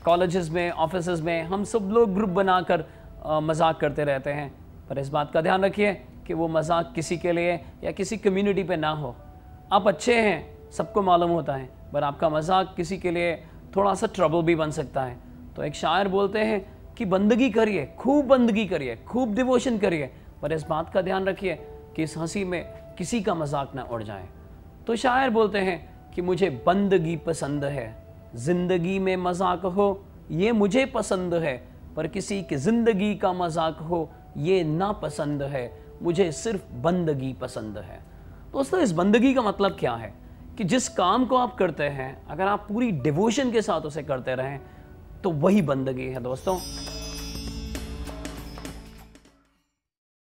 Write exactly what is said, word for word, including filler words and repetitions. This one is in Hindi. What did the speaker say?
कॉलेजेस में, ऑफिसेज में हम सब लोग ग्रुप बनाकर मजाक करते रहते हैं, पर इस बात का ध्यान रखिए कि वो मजाक किसी के लिए या किसी कम्युनिटी पे ना हो। आप अच्छे हैं, सबको मालूम होता है, पर आपका मजाक किसी के लिए थोड़ा सा ट्रबल भी बन सकता है। तो एक शायर बोलते हैं कि बंदगी करिए, खूब बंदगी करिए, खूब डिवोशन करिए, पर इस बात का ध्यान रखिए कि इस हंसी में किसी का मजाक ना उड़ जाए। तो शायर बोलते हैं कि मुझे बंदगी पसंद है, जिंदगी में मजाक हो ये मुझे पसंद है, पर किसी की जिंदगी का मजाक हो ये नापसंद है, मुझे सिर्फ बंदगी पसंद है। दोस्तों, इस बंदगी का मतलब क्या है कि जिस काम को आप करते हैं अगर आप पूरी डिवोशन के साथ उसे करते रहें तो वही बंदगी है दोस्तों।